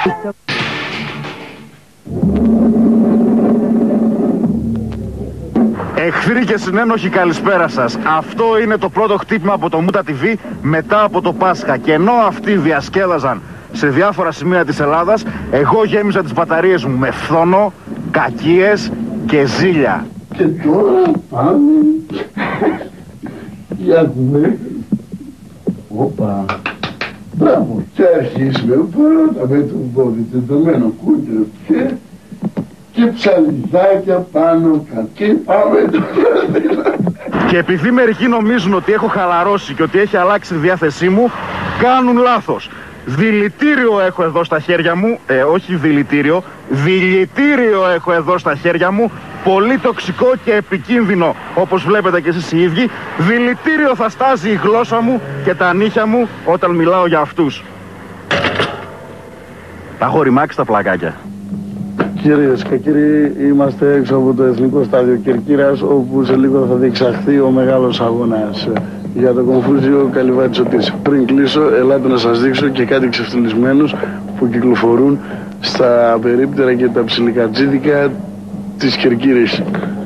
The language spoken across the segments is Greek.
Εχθροί και συνένοχοι, καλησπέρα σας. Αυτό είναι το πρώτο χτύπημα από το Μούτα TV μετά από το Πάσχα. Και ενώ αυτοί διασκέδαζαν σε διάφορα σημεία της Ελλάδας, εγώ γέμιζα τις μπαταρίες μου με φθόνο, κακίες και ζήλια. Και τώρα πάμε για δούμε. Όπα. Μπράβο. Και αρχίσουμε πρώτα με τον πόδι τεντωμένο κούκκινο και ψαλιδάκια πάνω κάτω. Και πάμε τώρα. Και επειδή μερικοί νομίζουν ότι έχω χαλαρώσει και ότι έχει αλλάξει τη διάθεσή μου, κάνουν λάθος. Δηλητήριο έχω εδώ στα χέρια μου, όχι δηλητήριο, δηλητήριο έχω εδώ στα χέρια μου, πολύ τοξικό και επικίνδυνο, όπως βλέπετε και εσείς οι ίδιοι. Δηλητήριο θα στάζει η γλώσσα μου και τα νύχια μου όταν μιλάω για αυτούς. Τα έχω ρημάξει τα πλακάκια. Κυρίες και κύριοι, είμαστε έξω από το Εθνικό Στάδιο Κερκύρας, όπου σε λίγο θα διεξαχθεί ο μεγάλος αγώνας για το Κομφούζιο Καλυβάτη Οτής. Πριν κλείσω, ελάτε να σας δείξω και κάτι ξεφτυλισμένους που κυκλοφορούν στα περίπτερα και τα ψιλικατζίδικα της Κερκύρης.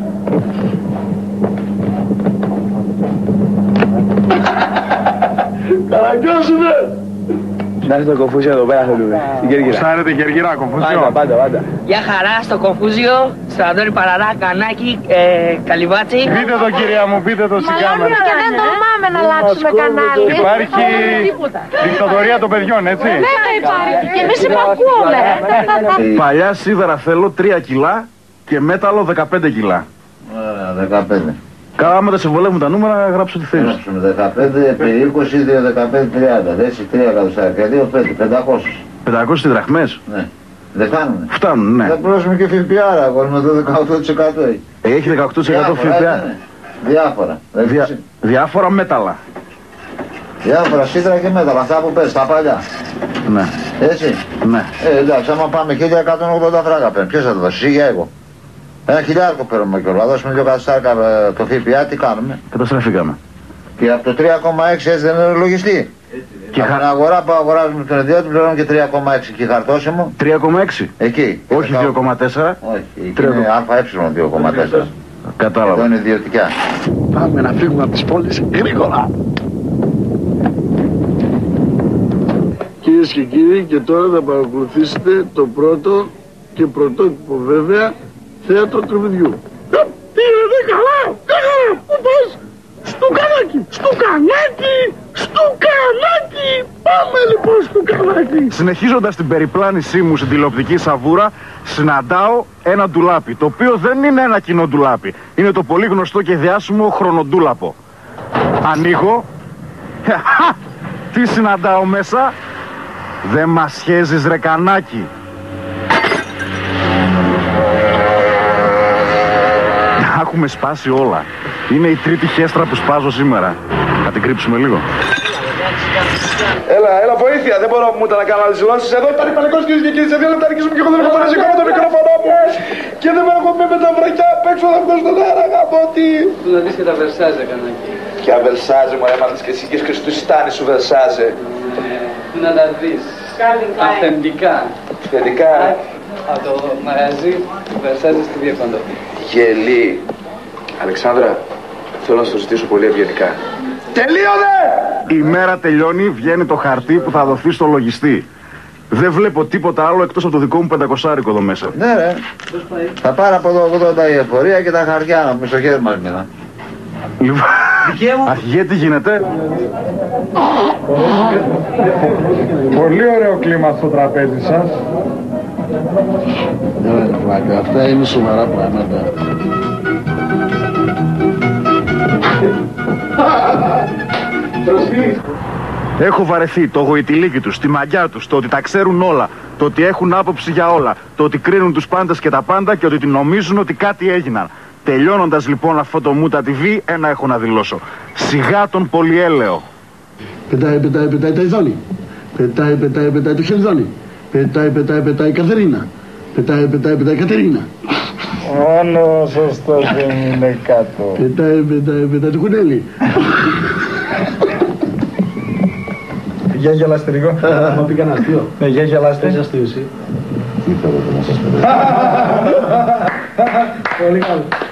Καραγκιώσουνε! Να έρθει το Κομφούζιο εδώ πέρα θέλουμε, στην Κέρκυρα. Σάρετε Κερκυρά, Κομφούζιο. Πάντα. Γεια χαρά στο Κομφούζιο, στο Αντώνη Παραρά, Κανάκι, Καλυβάτσι. Πείτε το κυρία μου, πείτε το σιγάμε. Και δεν τολμάμε να αλλάξουμε κανάλι. Υπάρχει δικτατορία των παιδιών, έτσι. Βέβαια υπάρχει και εμείς υπακούμε. Παλιά σίδερα θέλω 3 κιλά και μέταλλο 15 κιλά. Ωραία, 15. Καλά, άμα τα σε βολεύουν τα νούμερα, γράψω τι θέλεις. Γράψουμε 15 επί 20, 2, 15, 30. Δεν 3 εκατοστάρια, 2, 5, 500. 500 δραχμές. Ναι. Δεν φτάνουνε. Φτάνουν, ναι. Δεν πρόσουμε και ΦΠΑ, ακόμα με το 18% έχει. Έχει 18% ΦΠΑ. Διάφορα. Διάφορα μέταλλα. Διάφορα σίδερα και μέταλλα, αυτά που πες, τα παλιά. Ναι. Έτσι. Ναι. Εντάξει, άμα πάμε 1180 φράγκα παίρνει, ποιος θα το δώσει, εσύ για εγώ. 1.000 παίρνουμε κιόλας, δώσουμε 2 εκατοστάρια το ΦΠΑ, τι κάνουμε. Καταστραφήκαμε. Και από το 3,6 έτσι δεν είναι λογιστή. Και από την αγορά που αγοράζουμε τον ιδιώτη πληρώνουμε και 3,6 και χαρτόσημο. 3,6. Εκεί. Όχι 2,4. Όχι, εκεί είναι ΑΕ 2,4. Κατάλαβα. Εδώ είναι ιδιωτικά. Πάμε να φύγουμε από τις πόλεις γρήγορα. Κυρίες και κύριοι, και τώρα θα παρακολουθήσετε το πρώτο και πρωτότυπο βέβαια θέατρο τροπιδιού. Τι είναι καλά, πού πας? Στο κανάκι, πάμε λοιπόν στο κανάκι. Συνεχίζοντας την περιπλάνησή μου στην τηλεοπτική σαβούρα, συναντάω ένα ντουλάπι, το οποίο δεν είναι ένα κοινό ντουλάπι. Είναι το πολύ γνωστό και διάσημο χρονοτούλαπο. Ανοίγω. Τι συναντάω μέσα? Δεν μας σχέζεις ρε κανάκι. Έχουμε σπάσει όλα. Είναι η τρίτη χέστρα που σπάζω σήμερα. Θα την κρύψουμε λίγο. Έλα, βοήθεια, δεν μπορώ μου να κάνω άλλες δηλώσεις. Εδώ ήταν υπαλλικός κυρίες και κύριοι, σε 2 λεπτά αρχίζουμε και εγώ δεν έχω φορέσει ακόμα το μικρόφωνο μου. Και δεν με έχω πει με τα βρακιά απ' έξω, θα βγω στον αέρα, γαμώτη. Πού να δεις και τα Βερσάζε κανάκι. Ποια Βερσάζε μου έμαθες και εσύ και του στάνει σου Βερσάζε. Πού να τα δεις. Αυθεντικά. Αυθεντικά. Από το μαγαζί του Βερσάζε στη Διεκόντο. Γελί. Αλεξάνδρα, θέλω να σου ζητήσω πολύ ευγενικά. Τελείωνε! Η μέρα τελειώνει, βγαίνει το χαρτί που θα δοθεί στο λογιστή. Δεν βλέπω τίποτα άλλο εκτός από το δικό μου 500 εδώ μέσα. Ναι ρε. Θα πάρω από εδώ 80 η εφορία και τα χαρτιά να πούμε στο χέρι μας μήνα. Λοιπόν, αρχηγέ, τι γίνεται? Πολύ ωραίο κλίμα στο τραπέζι σας. Ναι, πλάκα, αυτά είναι σοβαρά πράγματα. Έχω βαρεθεί το γοητηλίκι τους, τη μαγιά τους, το ότι τα ξέρουν όλα, το ότι έχουν άποψη για όλα, το ότι κρίνουν τους πάντες και τα πάντα και ότι νομίζουν ότι κάτι έγιναν. Τελειώνοντας λοιπόν αυτό το Μούτα TV, ένα έχω να δηλώσω. Σιγά τον πολυέλαιο. Πετάει τα Ιδόνη. Πετάει το Χελδόνι. Πετάει η Καθερίνα. Πετάει η Κατερίνα. Μόνο σωστός δεν είναι κάτω. Πετάει το Κουνέλι. Για γελάστε λίγο. Μα πει κανένα αστείο. Ναι, για γελάστε. Πες αστείο εσύ. Τι θέλω να σας πω. Πολύ καλό.